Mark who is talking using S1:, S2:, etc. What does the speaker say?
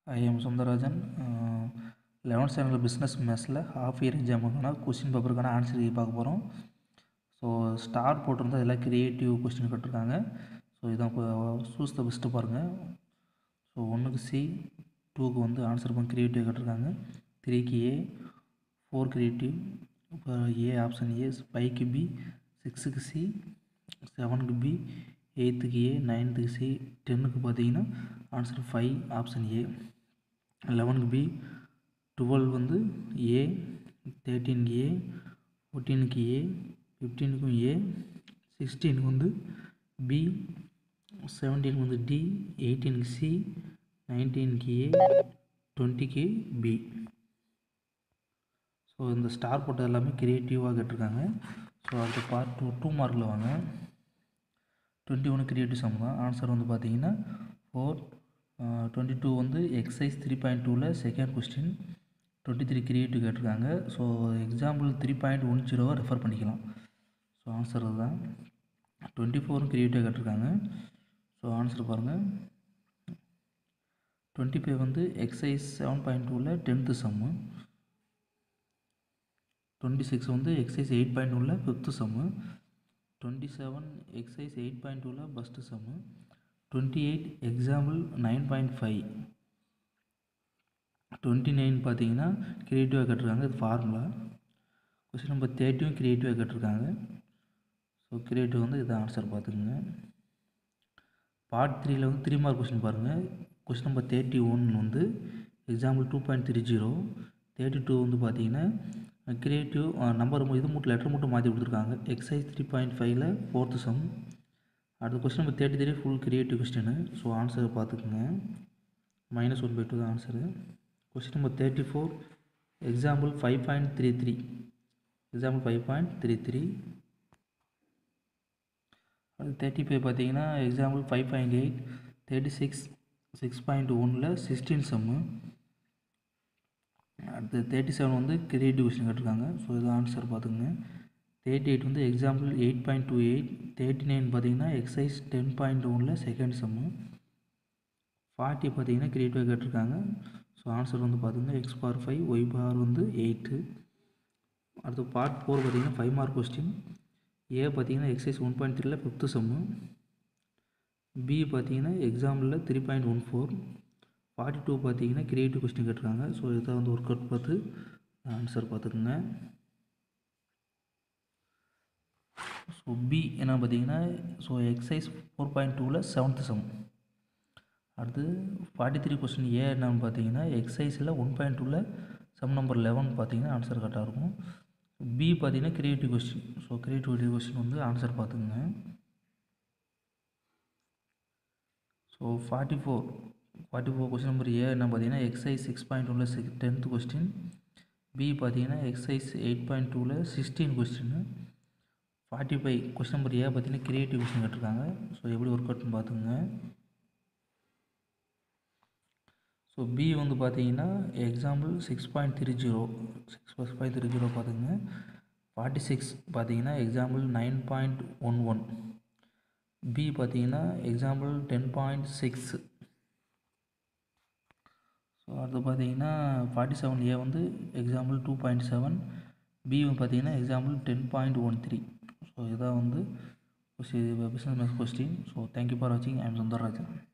S1: I am Sundarajan. 11th standard business மேத்ஸில் half year எக்ஸாமுக்கான question பேப்பருக்கான ஆன்சர் பார்க்க போகிறோம். ஸோ ஸ்டார் போட்டிருந்தால் இதெல்லாம் க்ரியேட்டிவ் கொஸ்டின் கேட்டிருக்காங்க. ஸோ இதான் இப்போ சூஸ் த பெஸ்ட்டு பாருங்கள். ஸோ 1க்கு சி, 2க்கு வந்து ஆன்சர் பண்ண க்ரியேட்டிவ் கேட்டிருக்காங்க, 3க்கு ஏ, 4 க்ரியேட்டிவ், இப்போ ஏ ஆப்ஷன் ஏ, 5க்கு பி, 6க்கு சி, 7க்கு பி, 8க்கு ஏ, 9க்கு சி, 10க்கு பார்த்தீங்கன்னா ஆன்சர் 5 ஆப்ஷன் ஏ, 11க்கு பி, 12 வந்து ஏ, 13க்கு ஏ, 14க்கு ஏ, 15க்கும் ஏ, 16க்கு வந்து பி, 17க்கு வந்து டி, 18க்கு சி, 19க்கு ஏ, 20க்கு பி. ஸோ இந்த ஸ்டார் போட்டது எல்லாமே க்ரியேட்டிவாக கேட்டிருக்காங்க. ஸோ அடுத்த பார்ட் 2 மார்க்கில் வாங்க. 21 க்ரியேட்டிவ் சம் தான். ஆன்சர் வந்து பார்த்தீங்கன்னா 4. 22 வந்து எக்ஸசைஸ் 3.2ல் செகண்ட் கொஸ்டின். 23 க்ரியேட்டிவ் கேட்டிருக்காங்க. ஸோ எக்ஸாம்பிள் 3.10 ரெஃபர் பண்ணிக்கலாம். ஸோ ஆன்சர் தான். 24 க்ரியேட்டிவ் கேட்டிருக்காங்க. ஸோ ஆன்சர் பாருங்கள். 25 வந்து எக்ஸசைஸ் 7.2ல் 10th சம்மு. 26 வந்து எக்ஸசைஸ் 8.2ல் 5th சம்மு. 27 எக்ஸசைஸ் 8.2ல் ஃபஸ்ட்டு சம்மு. 28 எக்ஸாம்பிள் 9.5. 29 பார்த்தீங்கன்னா க்ரியேட்டிவாக கேட்டிருக்காங்க, இது ஃபார்முலா. கொஸ்டின் நம்பர் 30 க்ரியேட்டிவாக கேட்டிருக்காங்க. ஸோ க்ரியேட்டிவ் வந்து இதை ஆன்சர் பார்த்துக்குங்க. பார்ட் 3ல் வந்து 3 மார்க் கொஸ்டின் பாருங்கள். கொஸ்டின் நம்பர் 31 வந்து எக்ஸாம்பிள் 2.30. 32 வந்து பார்த்தீங்கன்னா க்ரியேட்டிவ் நம்பர் இது மட்டும் லெட்டர் மட்டும் மாற்றி கொடுத்துருக்காங்க. எக்ஸசைஸ் 3.5ல் 4th சம். அடுத்த question number 33 full creative question. So answer பார்த்துக்குங்க. -1/2 தான் answer. Question number 34 example 5.33. Example 5.33. அது 35 பார்த்தீங்கன்னா எக்ஸாம்பிள் 5.8. 36 6.1ல் 16 சம்மு. அடுத்து 37 வந்து க்ரியேட்டிவ் கொஸ்டின் கேட்டிருக்காங்க. ஸோ இது ஆன்சர் பார்த்துக்குங்க. 38 வந்து எக்ஸாம்பிள் 8.28. 39 பார்த்தீங்கன்னா எக்ஸசைஸ் 10.1ல் செகண்ட் சம்மு. 40 பார்த்தீங்கன்னா க்ரியேட்டிவாக கேட்டிருக்காங்க. ஸோ ஆன்சர் வந்து பார்த்துங்க x⁵, y⁵ வந்து 8. அடுத்து பார்ட் 4 பார்த்தீங்கன்னா 5 மார்க் கொஸ்டின். ஏ பார்த்தீங்கன்னா எக்ஸசைஸ் 1.3ல் 5th சம்மு. பி பார்த்தீங்கன்னா எக்ஸாம்பிளில் 3.14. 42 பார்த்தீங்கன்னா க்ரியேட்டிவ் கொஸ்டின் கேட்டிருக்காங்க. ஸோ இதை வந்து ஒர்க் அவுட் பார்த்து ஆன்சர் பார்த்துக்குங்க. ஸோ பி என்ன பார்த்தீங்கன்னா ஸோ எக்ஸசைஸ் 4.2ல் 7th சம். அடுத்து 43 கொஸ்டின் ஏ என்னன்னு பார்த்தீங்கன்னா எக்ஸசைஸில் 1.2ல் சம் நம்பர் 11 பார்த்தீங்கன்னா ஆன்சர் கரெக்டாக இருக்கும். பி பார்த்தீங்கன்னா creative question. So creative question வந்து ஆன்சர் பார்த்துக்குங்க. ஸோ 44 கொஸ்டின் நம்பர் ஏ என்ன பார்த்தீங்கன்னா எக்ஸசைஸ் 6.2ல் 10th கொஸ்டின். பி பார்த்தீங்கன்னா எக்ஸசைஸ் 8.2ல் 16 கொஸ்டின். 45 கொஸ்டின் நம்பர் ஏ பார்த்தீங்கன்னா க்ரியேட்டிவ் கொஸ்டின் கேட்டிருக்காங்க. ஸோ எப்படி ஒர்க் அவுட்னு பார்த்துங்க. ஸோ பி வந்து பார்த்தீங்கன்னா எக்ஸாம்பிள் 6.30 பார்த்துங்க. 46 பார்த்தீங்கன்னா எக்ஸாம்பிள் 9.11. பி பார்த்தீங்கன்னா எக்ஸாம்பிள் 10.6. ஸோ அடுத்து பார்த்தீங்கன்னா 47 ஏ வந்து எக்ஸாம்பிள் 2.7. பி பார்த்தீங்கன்னா எக்ஸாம்பிள் 10.13. ஸோ இதான் வந்து business maths question. So thank you for வாட்சிங். I am Sundararajan.